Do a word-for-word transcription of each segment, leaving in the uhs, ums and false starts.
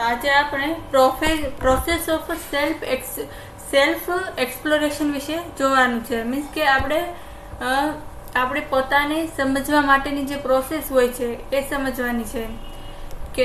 આજે આપણે process of self self exploration વિશે જોવાનું છે. મીન્સ કે આપણે આપણે પોતાને સમજવા માટેની જે પ્રોસેસ હોય છે એ સમજવાની છે કે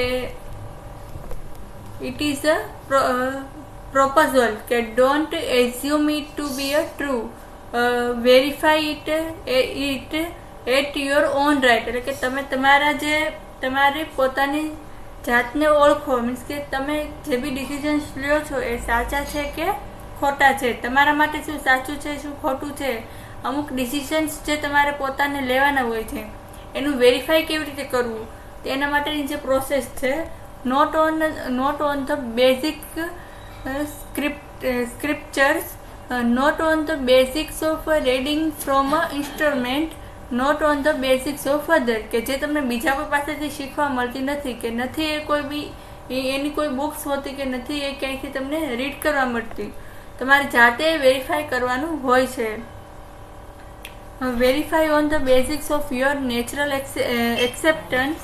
ઇટ ઇઝ અ proposal કે don't assume it to be a true, uh, verify it it at your own right. એટલે કે તમે તમારા જે તમારી પોતાની જાતને ઓળખો. મીન્સ કે તમે જે બી ડિસિઝન્સ લ્યો છો એ સાચા છે કે ખોટા છે, તમારા માટે શું સાચું છે શું ખોટું છે. અમુક ડિસિઝન્સ જે તમારે પોતાને લેવાના હોય છે એનું વેરીફાઈ કેવી રીતે કરવું તેના માટેની જે પ્રોસેસ છે. Not on not on the basic script scriptures, not on the basics of reading from a instrument, not on the basics of other, કે જે તમને બીજા કોઈ પાસેથી શીખવા મળતી નથી, કે નથી એ કોઈ બી એની કોઈ બુક્સ હોતી, કે નથી એ ક્યાંયથી તમને રીડ કરવા મળતી. તમારે જાતે વેરીફાઈ કરવાનું હોય છે. Verify on the basics of your natural acceptance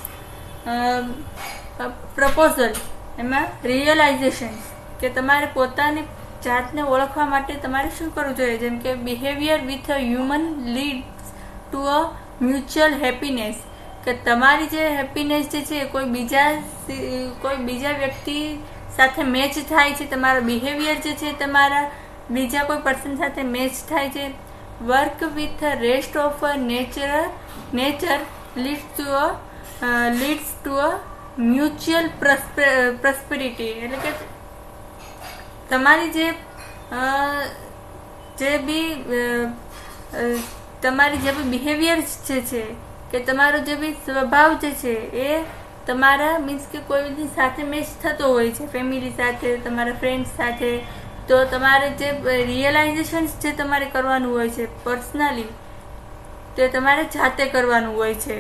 proposal, એમાં રિયલાઇઝેશન્સ, કે તમારે પોતાની જાતને ઓળખવા માટે તમારે શું કરવું જોઈએ. જેમ કે behaviour with a human leads to a mutual happiness, કે તમારી જે હેપીનેસ જે છે કોઈ બીજા કોઈ બીજા વ્યક્તિ સાથે મેચ થાય છે. તમારા બિહેવિયર જે છે તમારા બીજા કોઈ પર્સન સાથે મેચ થાય છે. Work with rest of nature nature leads to a leads to a mutual prosperity. એટલે કે તમારી જે જે બી તમારી જે બી બિહેવિયર જે છે કે તમારો જે બી સ્વભાવ જે છે એ તમારા મીન્સ કે કોઈની સાથે મેચ થતો હોય છે, ફેમિલી સાથે, તમારા ફ્રેન્ડ્સ સાથે. તો તમારે જે રિયલાઇઝેશન્સ જે તમારે કરવાનું હોય છે પર્સનલી, તે તમારે જાતે કરવાનું હોય છે.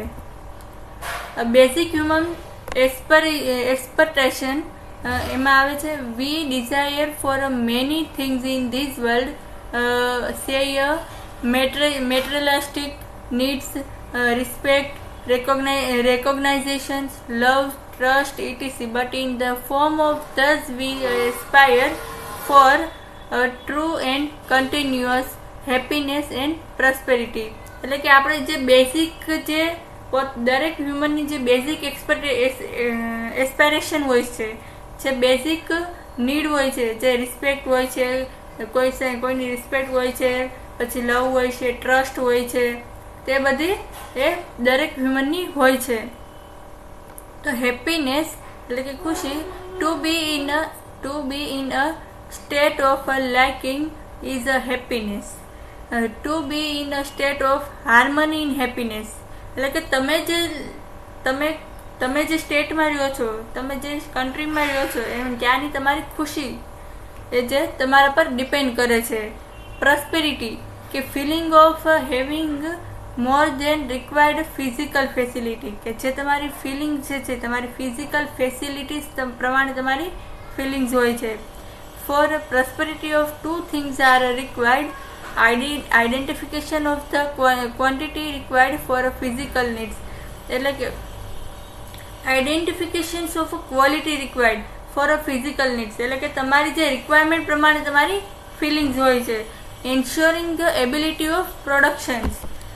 બેઝિક હ્યુમન એક્સપર એક્સપેક્ટેશન એમાં આવે છે we desire for many things in this world, say a materialistic needs, respect, recognitions, love, trust, et cetera. But in the form of thus we aspire for a true and continuous happiness and prosperity. એટલે કે આપણે જે basic જે દરેક હ્યુમનની જે basic એસ્પાયરેશન હોય છે, જે બેઝિક નીડ હોય છે, જે રિસ્પેક્ટ હોય છે, કોઈ કોઈની રિસ્પેક્ટ હોય છે, પછી લવ હોય છે, ટ્રસ્ટ હોય છે, તે બધી એ દરેક હ્યુમનની હોય છે. તો હેપીનેસ એટલે કે ખુશી, to be in a to be in a state of liking is a happiness, to be in a state of harmony in happiness. એટલે કે તમે જે તમે તમે જે સ્ટેટમાં રહ્યો છો, તમે જે કન્ટ્રીમાં રહ્યો છો, એમ ત્યાંની તમારી ખુશી એ જે તમારા પર ડિપેન્ડ કરે છે. પ્રોસ્પેરિટી કે feeling of having more than required physical facility, કે જે તમારી ફિલિંગ જે છે તમારી ફિઝિકલ ફેસિલિટીઝ પ્રમાણે તમારી ફિલિંગ્સ હોય છે. For prosperity of two things are required, identification of the quantity required for physical needs, એટલે કે identifications of quality required for a physical needs, એટલે કે તમારી જે રિક્વાયરમેન્ટ પ્રમાણે તમારી ફિલિંગ્સ હોય છે. Ensuring the ability of productions,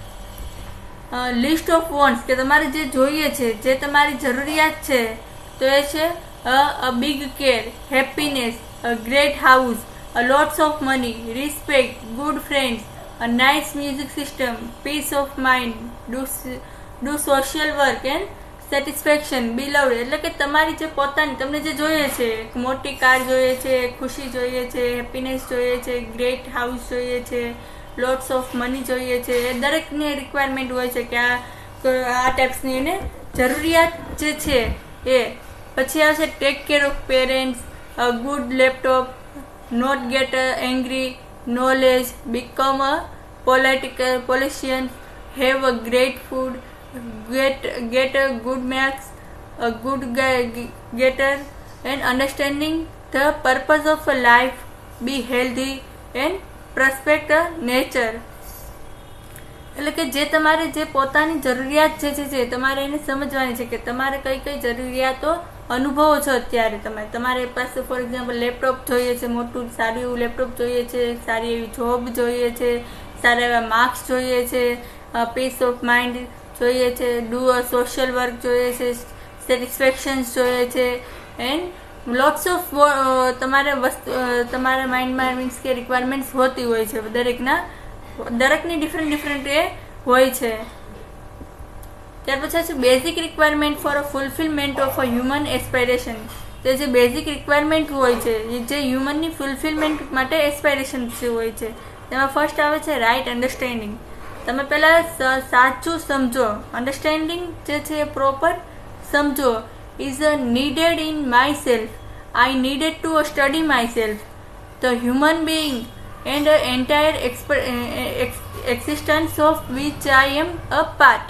list of wants, કે તમારે જે જોઈએ છે, જે તમારી જરૂરિયાત છે, તો એ છે a big care, happiness, a great house, a lots of money, respect, good friends, a nice music system, peace of mind, do do social work and satisfaction, beloved. એટલે કે તમારી જે પોતાની તમને જે જોઈએ છે, મોટી કાર જોઈએ છે, ખુશી જોઈએ છે, હેપીનેસ જોઈએ છે, ગ્રેટ હાઉસ જોઈએ છે, લોટ્સ ઓફ મની જોઈએ છે, એ દરેકની રિક્વાયરમેન્ટ હોય છે કે આ આ ટાઈપ્સની એને જરૂરિયાત જે છે એ. પછી આવશે take care of parents, a good laptop, not get angry, knowledge, become a political politician, have a great food, get get a good marks, a good getter, and understanding the purpose of a life, be healthy and respect a nature. એટલે કે જે તમારે જે પોતાની જરૂરિયાત જે છે તમારે એને સમજવાની છે કે તમારે કઈ કઈ જરૂરિયાતો અનુભવો છો અત્યારે તમે, તમારી પાસે ફોર એક્ઝામ્પલ લેપટોપ જોઈએ છે, મોટું સારું એવું લેપટોપ જોઈએ છે, સારી એવી જોબ જોઈએ છે, સારા એવા માર્ક્સ જોઈએ છે, પીસ ઓફ માઇન્ડ જોઈએ છે, ડુ અ સોશિયલ વર્ક જોઈએ છે, સેટિસ્ફેક્શન્સ જોઈએ છે, એન્ડ લોટ્સ ઓફ તમારે વસ્તુ તમારા માઇન્ડમાં મીન્સ કે રિક્વાયરમેન્ટ્સ હોતી હોય છે, દરેકના દરેકની ડિફરન્ટ ડિફરન્ટ એ હોય છે. ત્યાર પછી છે basic requirement for a fulfilment of a human aspiration. તે જે બેઝિક રિક્વાયરમેન્ટ હોય છે જે હ્યુમનની ફુલફિલમેન્ટ માટે એસ્પાયરેશન હોય છે, તેમાં ફર્સ્ટ આવે છે રાઇટ અન્ડરસ્ટેન્ડિંગ. તમે પહેલાં સાચું સમજો, અન્ડરસ્ટેન્ડિંગ જે છે એ પ્રોપર સમજો. Is a needed in my self, I needed to study my self, the human being and entire existence of which I am a part.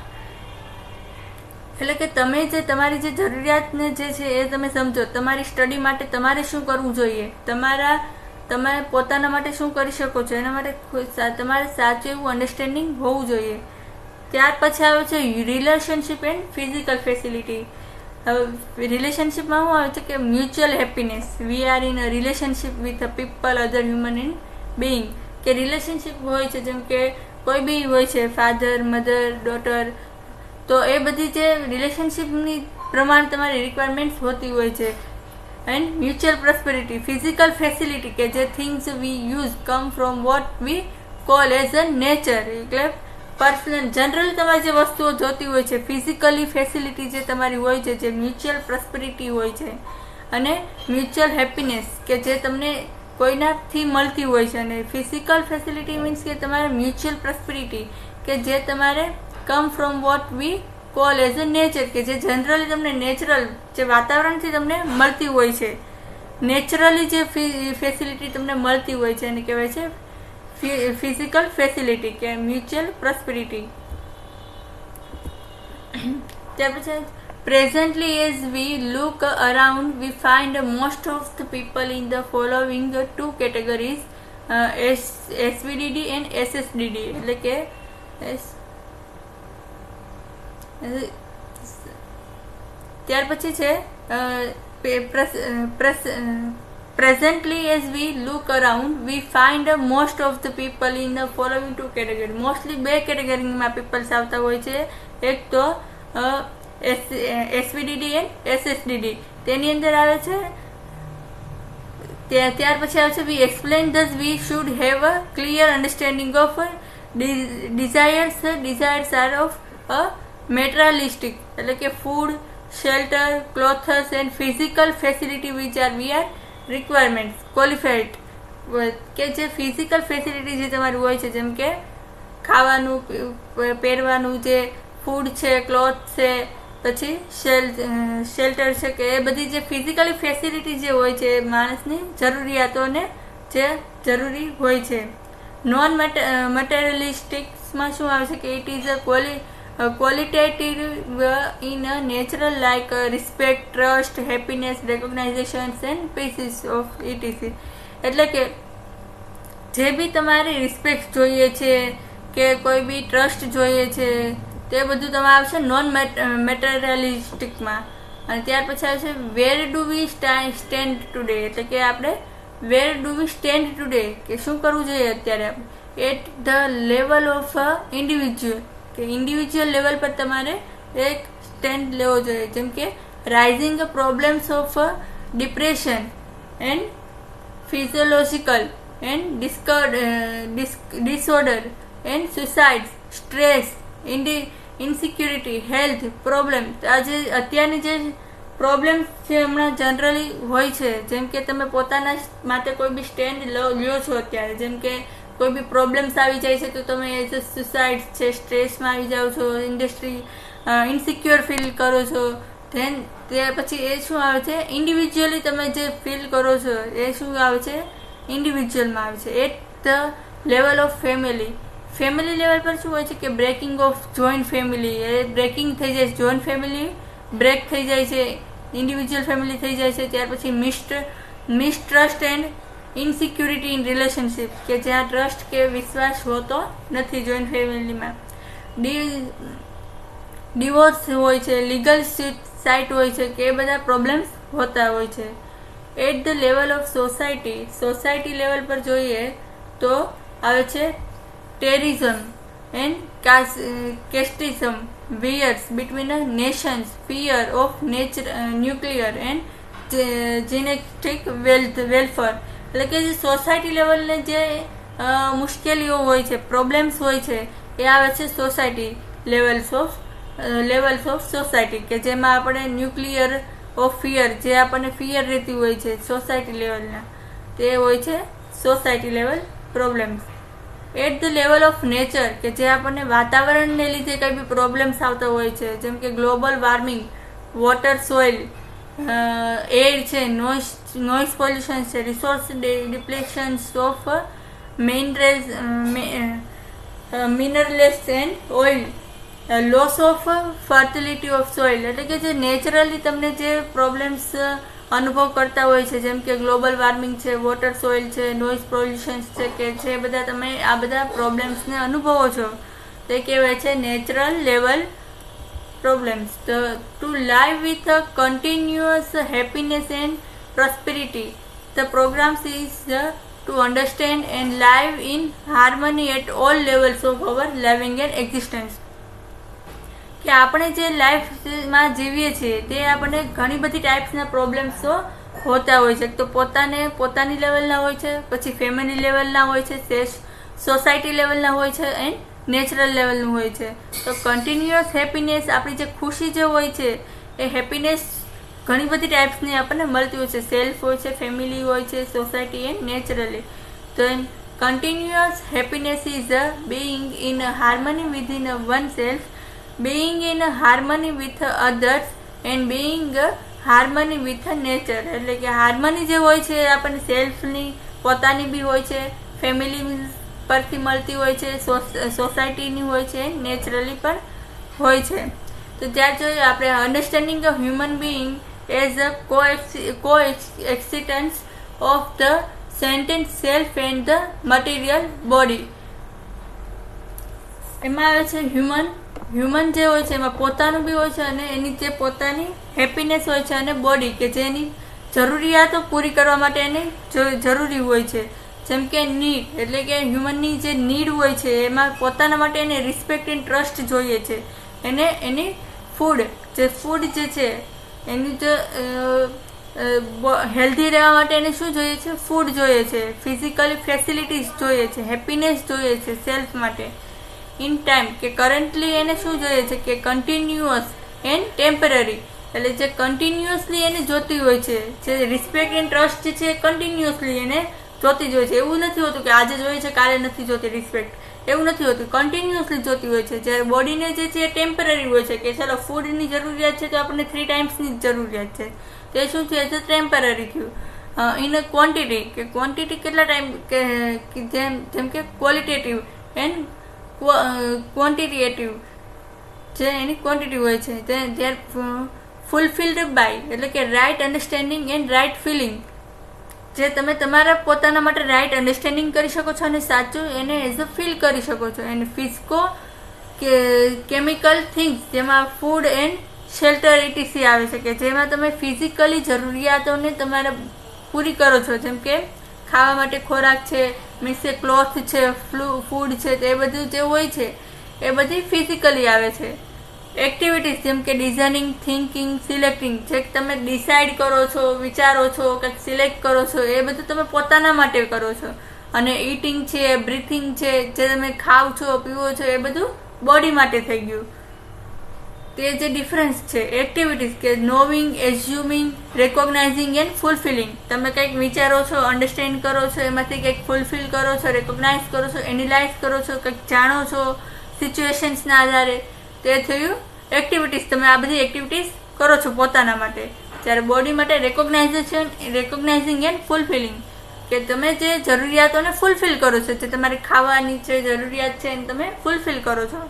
એટલે કે તમે જે તમારી જે જરૂરિયાતને જે છે એ તમે સમજો. તમારી સ્ટડી માટે તમારે શું કરવું જોઈએ, તમારા તમે પોતાના માટે શું કરી શકો છો, એના માટે તમારે સાચું એવું અન્ડરસ્ટેન્ડિંગ હોવું જોઈએ. ત્યાર પછી આવે છે રિલેશનશિપ એન્ડ ફિઝિકલ ફેસિલિટી. હવે રિલેશનશિપમાં શું આવે છે કે mutual happiness. We are in a relationship with a people other human in being. કે રિલેશનશિપ હોય છે, જેમ કે કોઈ બી હોય છે, ફાધર, મધર, ડોટર, તો એ બધી જે રિલેશનશિપની પ્રમાણે તમારી રિક્વાયરમેન્ટ્સ હોતી હોય છે. And mutual prosperity, physical facility, કે જે things we use come from what we call as a nature. એટલે પર્સનલ જનરલ તમારી જે વસ્તુઓ જોતી હોય છે, ફિઝિકલી ફેસિલિટી જે તમારી હોય છે, જે મ્યુચ્યુઅલ પ્રોસ્પેરિટી હોય છે, અને મ્યુચ્યુઅલ હેપીનેસ કે જે તમને કોઈનાથી મળતી હોય છે. અને ફિઝિકલ ફેસિલિટી મીન્સ કે તમારે મ્યુચ્યુઅલ પ્રોસ્પેરિટી કે જે તમારે come from what we call as a nature, કે જે જનરલી તમને નેચરલ જે વાતાવરણથી તમને મળતી હોય છે, નેચરલી જે ફેસિલિટી તમને મળતી હોય છે એને કહેવાય છે ફિઝિકલ ફેસિલિટી કે મ્યુચ્યુઅલ પ્રોસ્પેરિટી. ત્યાર પછી presently as we look around we find most of the people in the following two categories, SVDD and SSDD. એટલે કે ત્યાર પછી છે presently as we look around we find most of the people in the following two category. Mostly બે કેટેગરીમાં people's આવતા હોય છે. એક તો એસવીડીડી એન્ડ એસએસડીડી. તેની અંદર આવે છે ત્યાર પછી આવે છે we explain thus we should have a clear understanding of desires. Desires are of a materialistic, એટલે કે food, shelter, clothes and physical facility which are we are requirements qualified. કે જે ફિઝિકલ ફેસિલિટી જે તમારી હોય છે, જેમ કે ખાવાનું, પહેરવાનું, જે ફૂડ છે, ક્લોથ છે, પછી શેલ્ટર છે, કે એ બધી જે ફિઝિકલી ફેસિલિટી જે હોય છે માણસની જરૂરિયાતોને જે જરૂરી હોય છે. નોન મટેરિયલિસ્ટિક્સમાં શું આવે છે કે ઇટ ઇઝ અ ક્વોલી qualitative in a natural like uh, respect, trust, happiness, recognition and pieces of etc. એટલે કે જે બી તમારે રિસ્પેક્ટ જોઈએ છે કે કોઈ બી ટ્રસ્ટ જોઈએ છે, તે બધું તમે આવશે નોન મેટેરિયલિસ્ટિકમાં. અને ત્યાર પછી આવશે where do we stand today. એટલે કે આપણે where do we stand today, કે શું કરવું જોઈએ અત્યારે at the level of individual, કે ઇન્ડિવિજ્યુઅલ લેવલ પર તમારે એક સ્ટેન્ડ લેવો જોઈએ. જેમ કે rising problems of depression and physiological and disorder and suicide, stress, insecurity, health problem. આજે અત્યારની જે પ્રોબ્લેમ્સ જે હમણાં જનરલી હોય છે, જેમ કે તમે પોતાના માટે કોઈ બી સ્ટેન્ડ લ્યો છો અત્યારે, જેમ કે કોઈ બી પ્રોબ્લેમ્સ આવી જાય છે તો તમે એઝ અ સુસાઇડ છે, સ્ટ્રેસમાં આવી જાઓ છો, ઇન્ડસ્ટ્રી ઇન્સિક્યોર ફીલ કરો છો. ધેન ત્યાર પછી એ શું આવે છે, ઇન્ડિવિજ્યુઅલી તમે જે ફીલ કરો છો એ શું આવે છે, ઇન્ડિવિજ્યુઅલમાં આવે છે. At the level of family. Family level પર શું હોય છે કે બ્રેકિંગ ઓફ જોઈન્ટ ફેમિલી, એ બ્રેકિંગ થઈ જાય છે, જોઈન્ટ ફેમિલી બ્રેક થઈ જાય છે, ઇન્ડિવિજ્યુઅલ ફેમિલી થઈ જાય છે. ત્યાર પછી mist mistrust and insecurity in relationship, કે જ્યાં ટ્રસ્ટ કે વિશ્વાસ હોતો નથી જોઈન્ટ ફેમિલીમાં. ડિવોર્સ હોય છે, લીગલ સાઇટ હોય છે કે એ બધા પ્રોબ્લેમ્સ હોતા હોય છે. At the level of society, society level પર જોઈએ તો આવે છે terrorism and casteism, wars between a nations, fear of nature nuclear and genetic wealth welfare. એટલે કે જે સોસાયટી લેવલને જે મુશ્કેલીઓ હોય છે, પ્રોબ્લેમ્સ હોય છે, એ આવે છે society levels of levels of society, કે જેમાં આપણે ન્યુક્લિયર ઓફ ફિયર, જે આપણને ફિયર રહેતી હોય છે સોસાયટી લેવલના, તે હોય છે society level problems. At the level of nature, કે જે આપણને વાતાવરણને લીધે કંઈ બી પ્રોબ્લેમ્સ આવતા હોય છે, જેમ કે global warming, water, soil, air છે, નોઇસ નોઇઝ પોલ્યુશન છે, resource depletions of minerals minerals and oil, loss of fertility of soil. એટલે કે જે નેચરલી તમને જે પ્રોબ્લેમ્સ અનુભવ કરતા હોય છે, જેમ કે ગ્લોબલ વોર્મિંગ છે, વોટર, સોઇલ છે, નોઇઝ પોલ્યુશન્સ છે, કે જે બધા તમે આ બધા પ્રોબ્લેમ્સને અનુભવો છો, તે કહેવાય છે natural level problems. To live with a continuous happiness and prosperity, the programs is to understand and live in harmony at all levels of our living and existence. કે આપણે જે લાઈફમાં જીવીએ છીએ તે આપણને ઘણી બધી ટાઈપ્સના પ્રોબ્લેમ્સો હોતા હોય છે. તો પોતાને પોતાની લેવલના હોય છે, પછી ફેમિલી લેવલના હોય છે, સોસાયટી લેવલના હોય છે એન્ડ નેચરલ લેવલનું હોય છે. તો કન્ટિન્યુઅસ હેપીનેસ, આપણી જે ખુશી જે હોય છે એ હેપીનેસ ઘણી બધી ટાઈપ્સની આપણને મળતી હોય છે. સેલ્ફ હોય છે, ફેમિલી હોય છે, સોસાયટી એન્ડ નેચરલી. તો continuous happiness is a being in harmony within one self, being in harmony with others and being harmony with nature. એટલે કે હાર્મની જે હોય છે આપણને સેલ્ફની પોતાની બી હોય છે, ફેમિલી પરથી મળતી હોય છે, સોસાયટીની હોય છે, નેચરલી પણ હોય છે. તો ત્યાં જોઈએ આપણે understanding a human being as a coexistence of the sentient self and the material body. એમાં આવે છે હ્યુમન હ્યુમન જે હોય છે એમાં પોતાનું બી હોય છે અને એની જે પોતાની હેપીનેસ હોય છે, અને બોડી કે જેની જરૂરિયાતો પૂરી કરવા માટે એને જરૂરી હોય છે. જેમ કે નીડ, એટલે કે હ્યુમનની જે નીડ હોય છે એમાં પોતાના માટે એને રિસ્પેક્ટ એન્ડ ટ્રસ્ટ જોઈએ છે. એને એની ફૂડ, જે ફૂડ જે છે એની જે હેલ્ધી રહેવા માટે એને શું જોઈએ છે? ફૂડ જોઈએ છે. ફિઝિકલી ફેસિલિટીઝ જોઈએ છે, હેપીનેસ જોઈએ છે સેલ્ફ માટે. ઇન ટાઈમ, કે કરન્ટલી એને શું જોઈએ છે કે કન્ટિન્યુઅસ એન્ડ ટેમ્પરરી, એટલે જે કન્ટિન્યુઅસલી એને જોતી હોય છે, જે રિસ્પેક્ટ એન્ડ ટ્રસ્ટ છે કન્ટિન્યુઅસલી એને જોતી જ હોય છે. એવું નથી હોતું કે આજે જોઈએ છે કાલે નથી જોતી રિસ્પેક્ટ, એવું નથી હોતું, કન્ટિન્યુઅસલી જોતી હોય છે. જ્યારે બોડીને જે છે એ ટેમ્પરરી હોય છે, કે ચાલો ફૂડની જરૂરિયાત છે તો આપણને થ્રી ટાઈમ્સની જ જરૂરિયાત છે, તે શું છે તો ટેમ્પરરી થયું. ઇન અ ક્વોન્ટિટી, કે ક્વોન્ટિટી કેટલા ટાઈમ, કે જેમ જેમ કે ક્વોલિટેટિવ એન્ડ ક્વોન્ટિટેટિવ, જે એની ક્વોન્ટિટી હોય છે તે ધેર ફૂલફિલ્ડ બાય, એટલે કે right understanding and right feeling, જે તમે તમારા પોતાના માટે રાઇટ અન્ડરસ્ટેન્ડિંગ કરી શકો છો અને સાચું એને એઝ અ ફીલ કરી શકો છો. એન્ડ ફિઝિકો કે કેમિકલ થિંગ્સ, જેમાં ફૂડ એન્ડ શેલ્ટર ઇટીસી આવે છે, કે જેમાં તમે ફિઝિકલી જરૂરિયાતોને તમારે પૂરી કરો છો, જેમ કે ખાવા માટે ખોરાક છે, મીન્સ કે ક્લોથ છે, ફૂડ છે, તે બધું જે હોય છે એ બધી ફિઝિકલી આવે છે. એક્ટિવિટીઝ જેમ કે ડિઝાઇનિંગ, થિંકિંગ, સિલેક્ટિંગ, જે તમે ડિસાઇડ કરો છો, વિચારો છો, કંઈક સિલેક્ટ કરો છો, એ બધું તમે પોતાના માટે કરો છો. અને ઇટિંગ છે, બ્રીથિંગ છે, જે તમે ખાવ છો, પીવો છો, એ બધું બોડી માટે થઈ ગયું. તે જે ડિફરન્સ છે. એક્ટિવિટીઝ કે નોવિંગ, એઝ્યુમિંગ, રેકોગ્નાઇઝિંગ એન્ડ ફૂલફિલિંગ, તમે કંઈક વિચારો છો, અન્ડરસ્ટેન્ડ કરો છો, એમાંથી કંઈક ફૂલફિલ કરો છો, રેકોગ્નાઇઝ કરો છો, એનાલાઇઝ કરો છો, કંઈક જાણો છો સિચ્યુએશન્સના આધારે, તે થયું એક્ટિવિટીઝ. તમે આ બધી એક્ટિવિટીઝ કરો છો પોતાના માટે. જ્યારે બોડી માટે રેકોગ્નાઇઝેશન, રેકોગ્નાઇઝિંગ એન્ડ ફૂલફિલિંગ, કે તમે જે જરૂરિયાતોને ફૂલફિલ કરો છો, જે તમારી ખાવાની જે જરૂરિયાત છે એને તમે ફૂલફિલ કરો છો.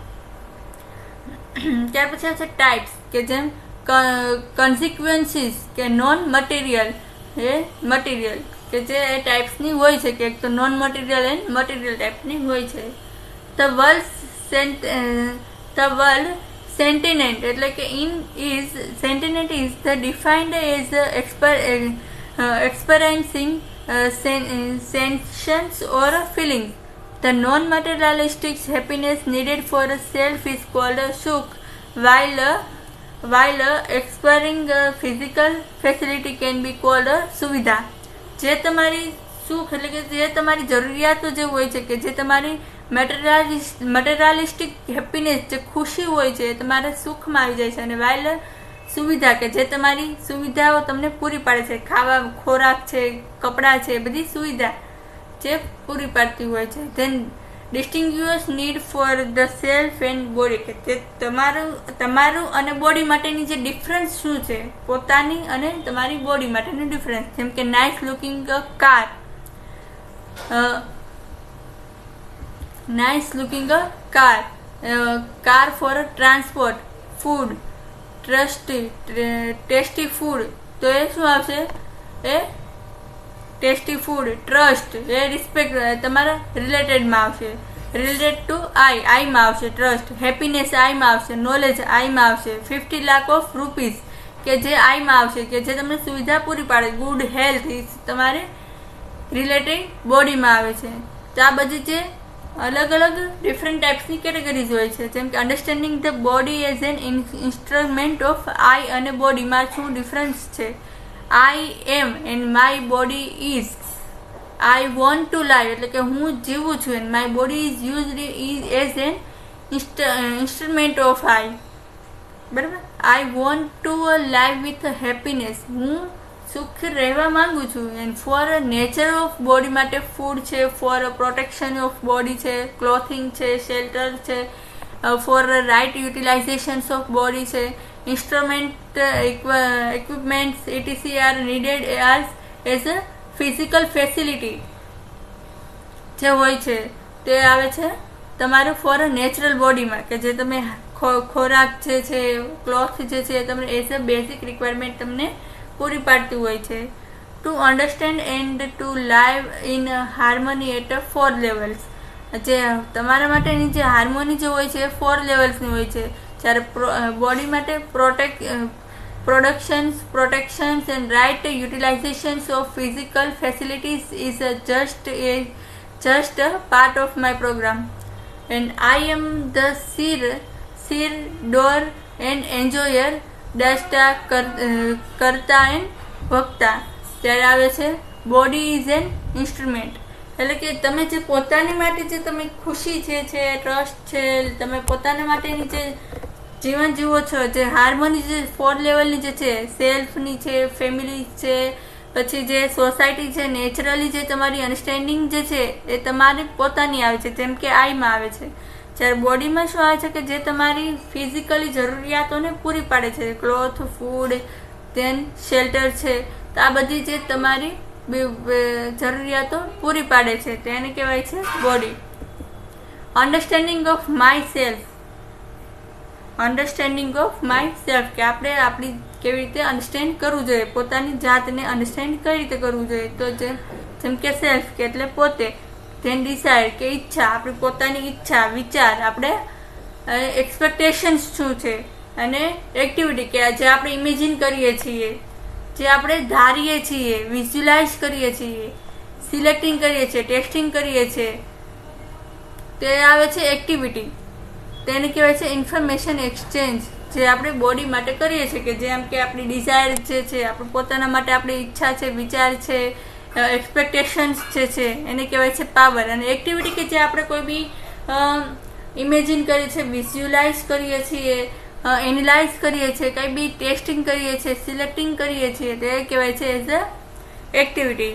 ત્યાર પછી આવશે ટાઈપ્સ, કે જેમ કન્સિક્વન્સીસ, કે નોન મટીરિયલ એ મટીરિયલ, કે જે એ ટાઈપ્સની હોય છે, કે એક તો નોન મટીરિયલ એન્ડ મટીરિયલ ટાઈપની હોય છે. The world the world sentient એટલે કે in is sentient is the defined as experiencing sensations or feelings. The non-materialistic happiness needed for a self is called a sukh, while uh, while uh, acquiring a physical facility can be called a સુવિધા. જે તમારી સુખ એટલે કે જે તમારી જરૂરિયાતો જે હોય છે કે જે તમારી મટેરિયાલિસ્ટ મટેરિયાલિસ્ટિક હેપીનેસ જે ખુશી હોય છે એ તમારા સુખમાં આવી જાય છે. અને વાઇલ સુવિધા કે જે તમારી સુવિધાઓ તમને પૂરી પાડે છે, ખાવા ખોરાક છે, કપડાં છે, બધી સુવિધા જે પૂરી પાડતી હોય છે. Then distinguish need for the self and body કે તે તમારું તમારું અને બોડી માટેની જે ડિફરન્સ શું છે, પોતાની અને તમારી બોડી માટેની ડિફરન્સ. જેમ કે nice looking a car, nice looking a car, car for transport, food, trusty tasty food. તો એ શું આવશે? એ ટેસ્ટી ફૂડ, ટ્રસ્ટ, એ રિસ્પેક્ટ તમારા રિલેટેડમાં આવશે. રિલેટેડ ટુ આઈ, આઈમાં આવશે ટ્રસ્ટ. હેપીનેસ આઈમાં આવશે. નોલેજ આઈમાં આવશે. ફિફ્ટી લાખ ઓફ રૂપીઝ કે જે આઈમાં આવશે કે જે તમને સુવિધા પૂરી પાડે. ગુડ હેલ્થ ઇઝ તમારે રિલેટેડ બોડીમાં આવે છે. તો આ બધી જે અલગ અલગ ડિફરન્ટ ટાઈપ્સની કેટેગરીઝ હોય છે. જેમ કે understanding the body as an instrument of I અને બોડીમાં શું ડિફરન્સ છે. I am and my body is. I want to live એટલે કે હું જીવું છું and my body is used as an instrument of I. બરાબર. I want to live with happiness. હું સુખ રહેવા માંગુ છું. and for a nature of body માટે ફૂડ છે, for a protection of body છે, clothing છે, shelter છે, for a right utilizations of body છે, instrument uh, equipments etc are needed as as a physical facility જે હોય છે તે આવે છે તમારું ફોર અ નેચરલ બોડીમાં કે જે તમે ખોરાક જે છે, ક્લોથ જે છે તમને એઝ અ બેઝિક રિક્વાયરમેન્ટ તમને પૂરી પાડતી હોય છે. To understand and to live in harmony at four levels. જે તમારા માટેની જે હાર્મોની જે હોય છે એ ફોર લેવલ્સની હોય છે. જ્યારે બોડી માટે protect productions protections and right utilisations of physical facilities is just a just a part of my program. And I am the seer seer doer and enjoyer ડસ્ટા કરતા એન્ડ ભક્તા. ત્યારે આવે છે બોડી ઇઝ એન ઇન્સ્ટ્રુમેન્ટ એટલે કે તમે જે પોતાની માટે જે તમે ખુશી છે છે ટ્રસ્ટ છે, તમે પોતાના માટેની જે જીવન જીવો છો, જે હાર્મોની જે ફોર લેવલની જે છે, સેલ્ફની છે, ફેમિલી છે, પછી જે સોસાયટી છે, નેચરલી જે તમારી અન્ડરસ્ટેન્ડિંગ જે છે એ તમારી પોતાની આવે છે. જેમ કે આઈમાં આવે છે. જ્યારે બોડીમાં શું આવે છે કે જે તમારી ફિઝિકલી જરૂરિયાતોને પૂરી પાડે છે, ક્લોથ, ફૂડ, દેન શેલ્ટર છે. તો આ બધી જે તમારી જરૂરિયાતો પૂરી પાડે છે તેને કહેવાય છે body. Understanding of my self, understanding of my self કે આપણે આપણી કેવી રીતે અન્ડરસ્ટેન્ડ કરવું જોઈએ, પોતાની જાતને અન્ડરસ્ટેન્ડ કઈ રીતે કરવું જોઈએ. તો જેમ જેમ કે સેલ્ફ કે એટલે પોતે, ધેન ડિસાઇડ કે ઈચ્છા, આપણી પોતાની ઈચ્છા, વિચાર, આપણે એક્સપેક્ટેશન્સ શું છે, અને એક્ટિવિટી કે જે આપણે ઇમેજિન કરીએ છીએ, જે આપણે ધારીએ છીએ, વિઝ્યુલાઇઝ કરીએ છીએ, સિલેક્ટિંગ કરીએ છીએ, ટેસ્ટિંગ કરીએ છીએ, તે આવે છે એક્ટિવિટી. તેને કહેવાય છે ઇન્ફોર્મેશન એક્સચેન્જ, જે આપણે બોડી માટે કરીએ છીએ કે જેમ કે આપણી ડિઝાયર જે છે, આપણે પોતાના માટે આપણી ઈચ્છા છે, વિચાર છે, એક્સપેક્ટેશન્સ જે છે એને કહેવાય છે પાવર. અને એક્ટિવિટી કે જે આપણે કોઈ બી ઇમેજિન કરીએ છીએ, વિઝ્યુલાઇઝ કરીએ છીએ, એનાલાઇઝ કરીએ છીએ, કંઈ બી ટેસ્ટિંગ કરીએ છીએ, સિલેક્ટિંગ કરીએ છીએ, તે કહેવાય છે as a activity.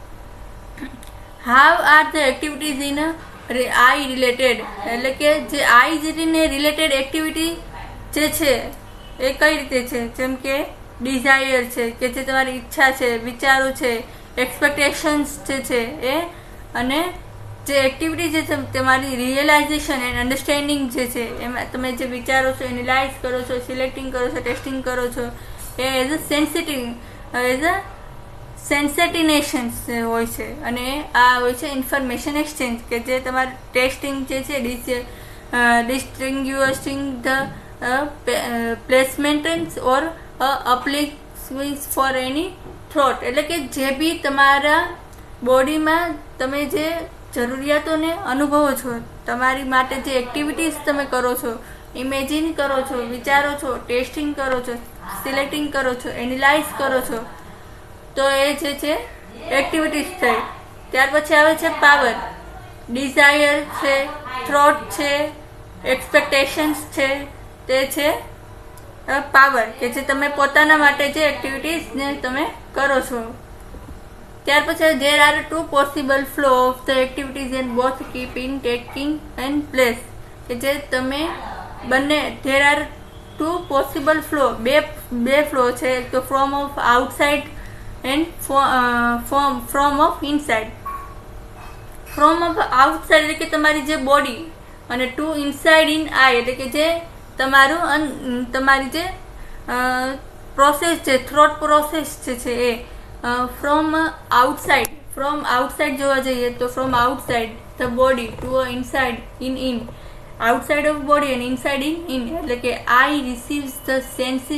How are the activities in I related એટલે કે જે આઈ જેને રિલેટેડ એક્ટિવિટી જે છે એ કઈ રીતે છે. જેમ કે ડિઝાયર છે કે જે તમારી ઈચ્છા છે, વિચારો છે, એક્સપેક્ટેશન્સ જે છે એ, અને જે એક્ટિવિટી જે છે તમારી રિયલાઇઝેશન એન્ડ અન્ડરસ્ટેન્ડિંગ જે છે એમાં તમે જે વિચારો છો, એનાલાઇઝ કરો છો, સિલેક્ટિંગ કરો છો, ટેસ્ટિંગ કરો છો, એ as a sensitive as a sensations હોય છે. અને આ હોય છે ઇન્ફોર્મેશન એક્સચેન્જ કે જે તમારું ટેસ્ટિંગ જે છે distinguishing the placement or applications for any થ્રોટ, એટલે કે જે બી તમારા બોડીમાં તમે જે જરૂરિયાતોને અનુભવો છો, તમારી માટે જે એક્ટિવિટીઝ તમે કરો છો, ઇમેજિન કરો છો, વિચારો છો, ટેસ્ટિંગ કરો છો, સિલેક્ટિંગ કરો છો, એનાલાઇઝ કરો છો, તો એ જે છે એક્ટિવિટીઝ થઈ. ત્યાર પછી આવે છે પાવર. ડિઝાયર છે, થ્રોટ છે, એક્સપેક્ટેશન્સ છે, તે છે પાવર, કે જે તમે પોતાના માટે જે એક્ટિવિટીઝને તમે કરો છો. ત્યાર પછી there are two possible flow of the activities and both keep in taking and place, કે જે તમે બંને there are two possible flow, બે બે ફ્લો છે, તો from of outside and from from of inside. from of outside એટલે કે તમારી જે બોડી, અને ટુ ઇનસાઇડ ઇન આઈ એટલે કે જે તમારું તમારી જે પ્રોસેસ છે, થ્રોટ પ્રોસેસ જે છે એ ફ્રોમ આઉટસાઇડ. ફ્રોમ આઉટસાઇડ જોવા જઈએ તો from outside the body to inside in in, outside of body and inside in in, એટલે કે આઈ રિસીવ્સ ધ સેન્સી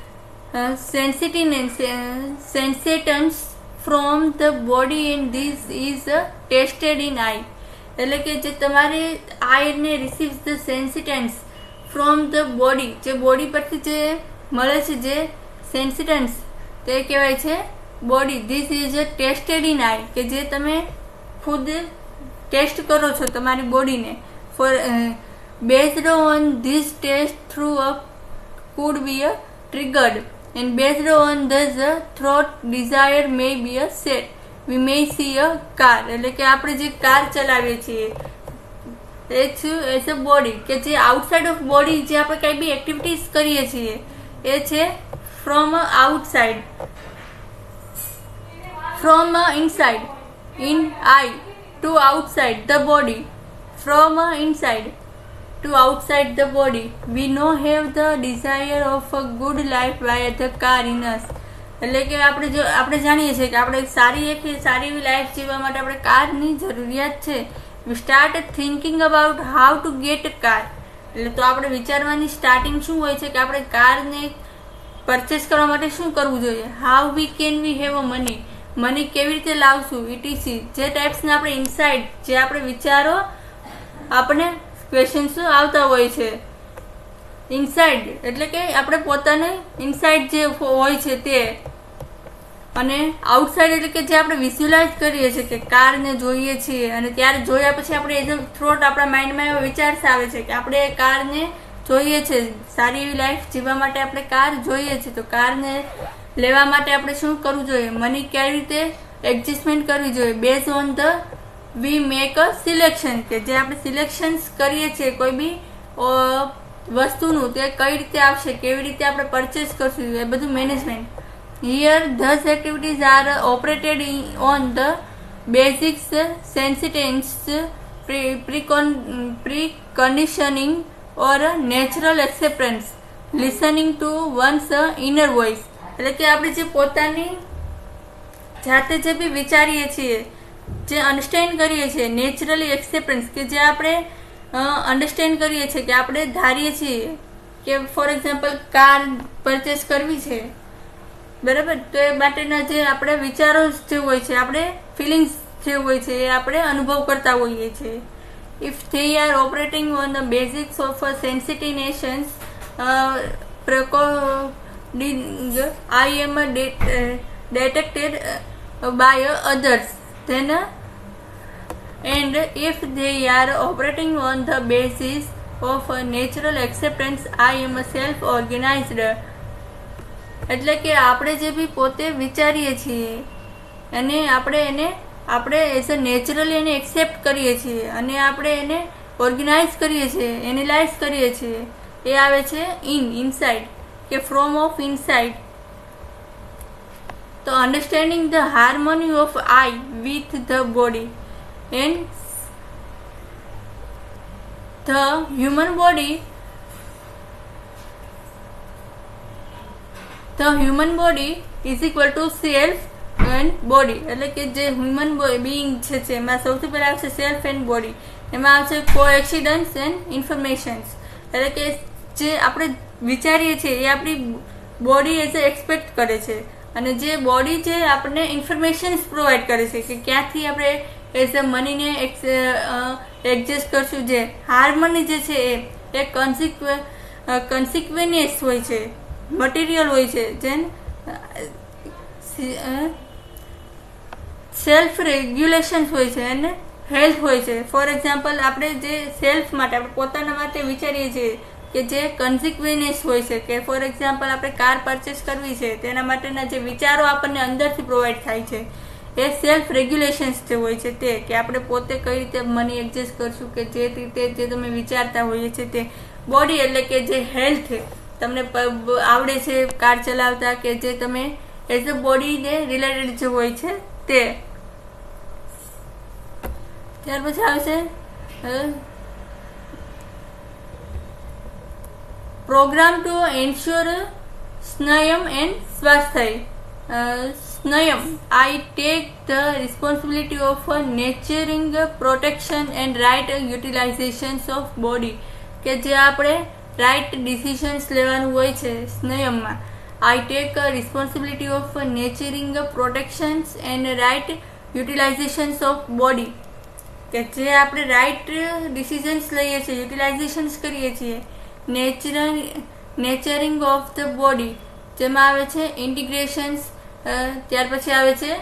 sensations from the body and this is tested in I, એટલે કે જે તમારી આઈને receives the sensations from the body, જે body પરથી જે મળે છે જે સેન્સિટન્સ, તે કહેવાય છે body. This is a tested in I, કે જે તમે ખુદ ટેસ્ટ કરો છો તમારી બોડીને. For based on this test through a could be a triggered and based on this થ્રોટ desire may be a set. We may see a car, એટલે કે આપણે જે કાર ચલાવીએ છીએ એ છે એઝ અ બોડી, કે જે આઉટસાઇડ ઓફ બોડી જે આપણે કંઈ બી એક્ટિવિટીઝ કરીએ છીએ એ છે from outside. From inside in I to outside the body, from inside to outside the body we know have the desire of a good life by the car in us, એટલે કે આપણે જો આપણે જાણીએ છીએ કે આપણે સારી એક સારી એવી લાઈફ જીવવા માટે આપણે કારની જરૂરિયાત છે. We start thinking about how to get a car, એટલે તો આપણે વિચારવાની સ્ટાર્ટિંગ શું હોય છે કે આપણે કારને પરચેસ કરવા માટે શું કરવું જોઈએ. How we can we have a money, money કેવી રીતે લાવશું, ઇટીસી. જે ટાઈપ્સના આપણે ઇનસાઇડ જે આપણે વિચારો આપણે ક્વેશ્ચન્સ આવતા હોય છે. ઇનસાઇડ એટલે કે આપણે પોતાને ઇનસાઇડ જે હોય છે તે, અને આઉટસાઇડ એટલે કે જે આપણે વિઝ્યુલાઇઝ કરીએ છીએ કે કારને જોઈએ છીએ, અને ત્યારે જોયા પછી આપણે એઝ અ થ્રોટ આપણા માઇન્ડમાં એવો વિચાર આવે છે કે આપણે કારને જોઈએ છે, સારી એવી લાઈફ જીવવા માટે આપણે કાર જોઈએ છે, તો કારને લેવા માટે આપણે શું કરવું જોઈએ, મની કેવી રીતે એડજસ્ટમેન્ટ કરવી જોઈએ. Base on the we make a selection, કે જે આપણે સિલેક્શન્સ કરીએ છીએ કોઈ બી વસ્તુનું, તે કઈ રીતે આવશે, કેવી રીતે આપણે પરચેસ કરશું, એ બધું management. Here thus activities are operated on the basics sensations preconditioning or natural acceptance, listening to one's inner voice, એટલે કે આપણે જે પોતાની જાતે જે બી વિચારીએ છીએ, જે અન્ડરસ્ટેન્ડ કરીએ છીએ, નેચરલી એક્સેપ્ટન્સ, કે જે આપણે અન્ડરસ્ટેન્ડ કરીએ છીએ, કે આપણે ધારીએ છીએ કે ફોર એક્ઝામ્પલ કાર પરચેસ કરવી છે, બરાબર, તો એ માટેના જે આપણે વિચારો જે હોય છે, આપણે ફિલિંગ્સ જે હોય છે એ આપણે અનુભવ કરતા હોઈએ છીએ. If they are operating on the basics of a sensitizations uh, precoding I am uh, det- uh, detected uh, by uh, others, then uh, and if they are operating on the basis of uh, natural acceptance I am a self-organized, એટલે કે આપણે જે બી પોતે વિચારીએ છીએ અને આપણે એને આપણે એઝ અ નેચરલી એને એક્સેપ્ટ કરીએ છીએ અને આપણે એને ઓર્ગેનાઇઝ કરીએ છીએ, એનાલાઇઝ કરીએ છીએ, એ આવે છે ઇન ઇનસાઇડ, કે ફ્રોમ ઓફ ઇનસાઇડ. તો understanding the harmony of I with the body and the human body, the human body is equal to self and body, એટલે કે જે હ્યુમન બીઈંગ છે એમાં સૌથી પહેલા આવશે સેલ્ફ એન્ડ બોડી, એમાં આવશે કો એક્સિડન્ટ્સ એન્ડ ઇન્ફોર્મેશન્સ, એટલે કે જે આપણે વિચારીએ છીએ એ આપણી બોડી એઝ એ એક્સપેક્ટ કરે છે, અને જે બોડી છે આપણને ઇન્ફોર્મેશન્સ પ્રોવાઈડ કરે છે કે ક્યાંથી આપણે એઝ એ મનીને એડજસ્ટ કરશું. જે હાર્મની જે છે એ એ કન્સિક્વે કન્સિક્વેનિયસ હોય છે, મટીરિયલ હોય છે, જેમ સેલ્ફ રેગ્યુલેશન હોય છે અને હેલ્થ હોય છે. ફોર એક્ઝામ્પલ, આપણે જે સેલ્ફ માટે આપણે પોતાના માટે વિચારીએ છીએ કે જે કન્સિક્વેન્સ હોય છે, કે ફોર એક્ઝામ્પલ આપણે કાર પરચેસ કરવી છે, તેના માટેના જે વિચારો આપણને અંદરથી પ્રોવાઈડ થાય છે એ સેલ્ફ રેગ્યુલેશન્સ જે હોય છે તે, કે આપણે પોતે કઈ રીતે મની એડજસ્ટ કરશું, કે જે રીતે જે તમે વિચારતા હોઈએ છીએ તે. બોડી એટલે કે જે હેલ્થ તમને આવડે છે કાર ચલાવતા, કે જે તમે એઝ અ બોડીને રિલેટેડ જે હોય છે તે. ત્યાર પછી આવશે પ્રોગ્રામ ટુ એન્શ્યોર સ્નયમ એન્ડ સ્વાસ્થ્ય. સ્નયમ, I take the responsibility of nurturing protection and right utilisation of body, કે જે આપણે રાઇટ ડિસિઝન્સ લેવાનું હોય છે સ્નયમમાં. I take responsibility of nurturing protections and right utilisation of body, કે જે આપણે રાઇટ ડિસિઝન્સ લઈએ છીએ, યુટિલાઇઝેશન્સ કરીએ છીએ. Natural nurturing of the body, જેમાં આવે છે ઇન્ટિગ્રેશન્સ, ત્યાર પછી આવે છે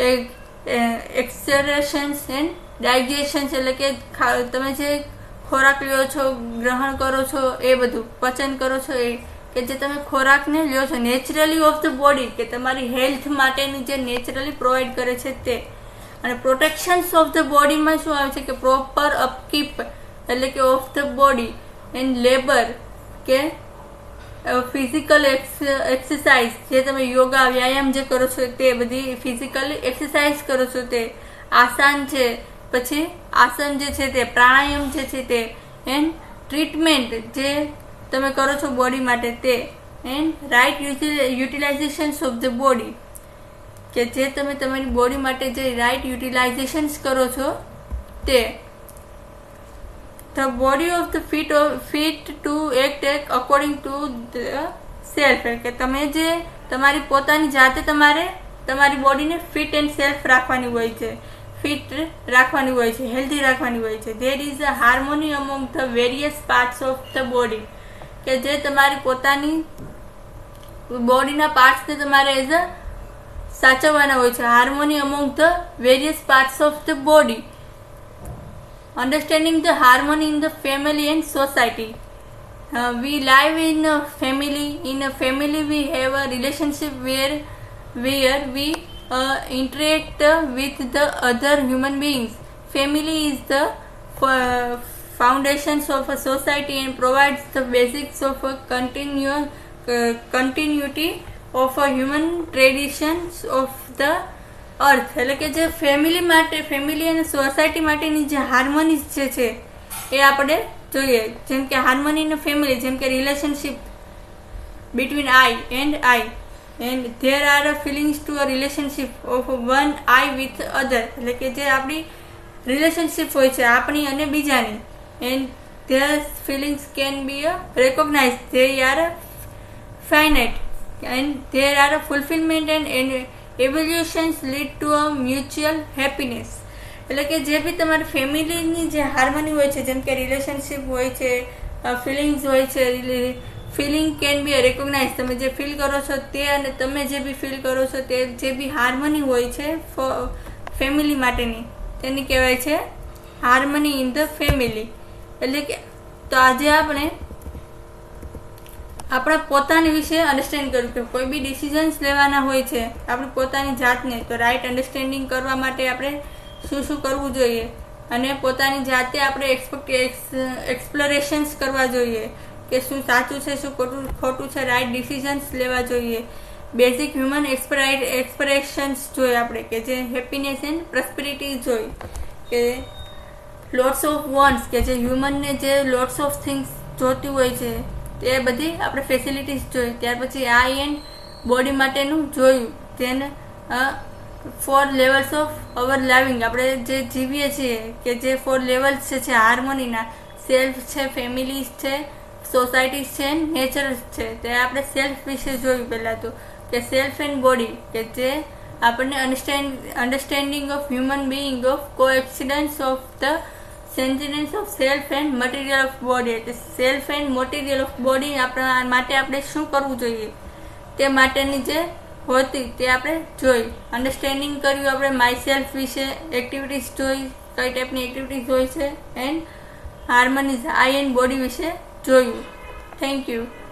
એક્સરેશન્સ એન્ડ ડાયજેશન્સ, એટલે કે તમે જે ખોરાક લ્યો છો, ગ્રહણ કરો છો, એ બધું પચન કરો છો, એ કે જે તમે ખોરાકને લ્યો છો. નેચરલી ઓફ ધ બોડી, કે તમારી હેલ્થ માટેનું જે નેચરલી પ્રોવાઈડ કરે છે તે. અને પ્રોટેક્શન્સ ઓફ ધ બોડીમાં શું આવે છે કે પ્રોપર અપકીપ, એટલે કે of the body and labour, કે ફિઝિકલ એક્સરસાઇઝ, જે તમે યોગા વ્યાયામ જે કરો છો તે બધી ફિઝિકલ એક્સરસાઇઝ કરો છો તે. આસન છે, પછી આસન જે છે તે, પ્રાણાયામ જે છે તે, એન્ડ ટ્રીટમેન્ટ જે તમે કરો છો બોડી માટે તે. And right utilisation of the body, કે જે તમે તમારી બોડી માટે જે રાઇટ યુટિલાઇઝેશન્સ કરો છો તે. The body of the fit fit to act according to the self, કે તમે જે તમારી પોતાની જાતે તમારે તમારી બોડીને ફિટ એન્ડ સેલ્ફ રાખવાની હોય છે, ફિટ રાખવાની હોય છે, હેલ્ધી રાખવાની હોય છે. There is a harmony among the various parts of the body, કે જે તમારી પોતાની બોડીના પાર્ટ્સને તમારે એઝ અ સાચવવાના હોય છે. Harmony among the various parts of the body. Understanding the harmony in the family and society. Uh, we live in a family. In a family, we have a relationship where where we uh, interact uh, with the other human beings. Family is the uh, foundations of a society and provides the basics of a continuous uh, continuity of a human traditions of the earth. એટલે કે જે family માટે, family અને society માટેની જે હાર્મોની જે છે એ આપણે જોઈએ. જેમ કે હાર્મોની ઇન ફેમિલી, જેમ કે relationship between I and I, and there are a feelings to a relationship of one I with other, એટલે કે જે આપણી રિલેશનશિપ હોય છે આપણી અને બીજાની. And there feelings can be a recognise, they are finite, and there are a fulfilment and evolutions lead to a mutual happiness. એટલે કે જે બી તમારી ફેમિલીની જે હાર્મની હોય છે, જેમ કે રિલેશનશિપ હોય છે, ફિલિંગ્સ હોય છે, ફિલિંગ કેન બી રેકોગ્નાઇઝ, તમે જે ફીલ કરો છો તે અને તમે જે બી ફીલ કરો છો તે, જે બી હાર્મની હોય છે ફેમિલી માટેની, તેની કહેવાય છે હાર્મની ઇન ધ ફેમિલી. એટલે કે તો આજે આપણે આપણા પોતાની વિશે અન્ડરસ્ટેન્ડ કર્યું કે કોઈ બી ડિસિઝન્સ લેવાના હોય છે આપણી પોતાની જાતને, તો રાઇટ અન્ડરસ્ટેન્ડિંગ કરવા માટે આપણે શું શું કરવું જોઈએ, અને પોતાની જાતે આપણે એક્સપેક્ટ એક્સપ્લોરેશન્સ કરવા જોઈએ કે શું સાચું છે, શું ખોટું ખોટું છે, રાઇટ ડિસિઝન્સ લેવા જોઈએ. બેઝિક હ્યુમન એક્સપ્રેશન્સ જોઈએ આપણે, કે જે હેપીનેસ એન્ડ પ્રોસ્પેરિટી જોઈ, કે લોટ્સ ઓફ વોન્ટ્સ, કે જે હ્યુમનને જે લોટ્સ ઓફ થિંગ્સ જોતી હોય છે તે બધી આપણે ફેસિલિટીઝ જોઈ. ત્યાર પછી આઈ એન્ડ બોડી માટેનું જોયું, તેને four levels of our living, આપણે જે જીવીએ છીએ કે જે ફોર લેવલ્સ છે હાર્મોનીના, સેલ્ફ છે, ફેમિલી છે, સોસાયટી છે, નેચર છે. તે આપણે સેલ્ફ વિશે જોયું પહેલાં તો કે સેલ્ફ એન્ડ બોડી, કે જે આપણને understand understanding of human being of coexistence of the sentience of self and material of body. એટલે self and material of body આપણા માટે આપણે શું કરવું જોઈએ તે માટેની જે હોતી તે આપણે જોઈ. અન્ડરસ્ટેન્ડિંગ કર્યું આપણે માય સેલ્ફ વિશે, એક્ટિવિટીઝ જોઈ, કઈ ટાઈપની એક્ટિવિટીઝ હોય છે, and harmonies I and body વિશે જોયું. Thank you.